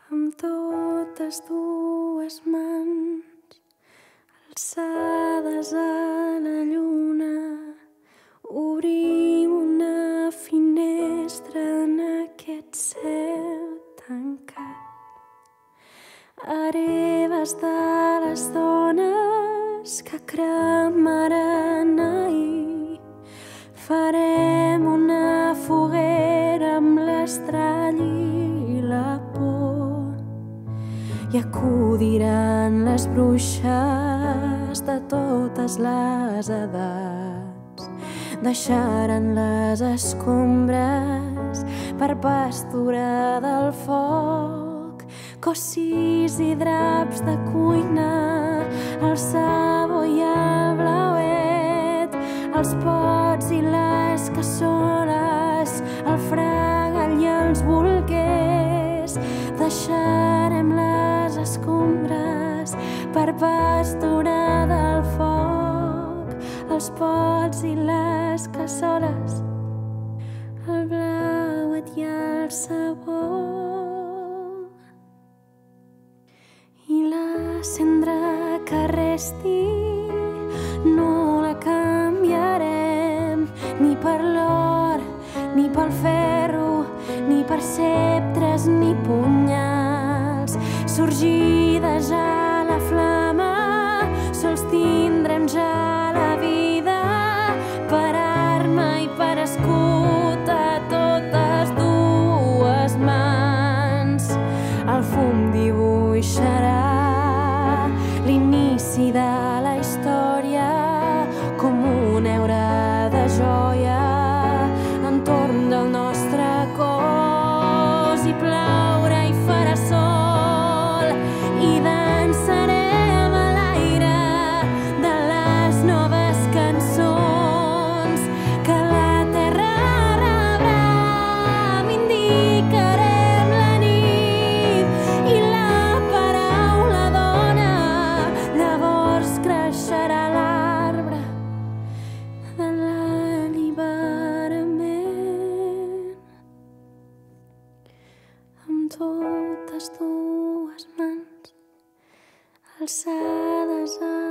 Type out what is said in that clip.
amb totes dues mans alçades a la lluna, obrim una finestra en aquest cel tancat. Hereves de les dones que cremaren ahir, farem una foguera amb l'estrall i la por i acudiran les bruixes de totes les edats, deixaran les escombres per pastura del foc, cossis i draps de cuina, el sabó i el blauet, els pots i les cassoles, el fregal i els bolquers. Deixarem les escombres per pastura del foc, els pots i les cassoles, el blauet i el sabó. I la cendra que resti no la canviarem ni per l'or, ni pel ferro, ni per ceptres ni punyals. Sorgides a la flama, sols tindrem ja la vida per arma i per escut a totes dues mans. El fum dibuixarà l'inici de la història com un heure de joia entorn del nostre cos, i plourà i farà sol i dansarem a l'aire de les noves cançons que la terra rebrà. Vindicarem la nit i la paraula dona, llavors creixerà l'arbre de l'alliberament. Amb totes dues mans alçades a